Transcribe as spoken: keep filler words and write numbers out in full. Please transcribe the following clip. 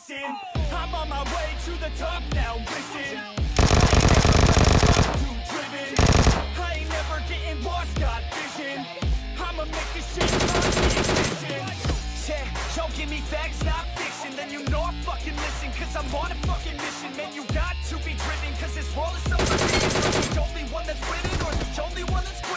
listen. I'm on my way to the top now, listen. I ain't never gonna stop, too driven. I ain't never getting lost, got vision. I'ma make this shit my ignition. Yeah, yo, give me facts, not fiction. Then you know I fucking listen, cause I'm on a fucking mission. Man, you got to be driven, cause this world is so forbidden. You're the only one that's winning, or the only one that's quitting.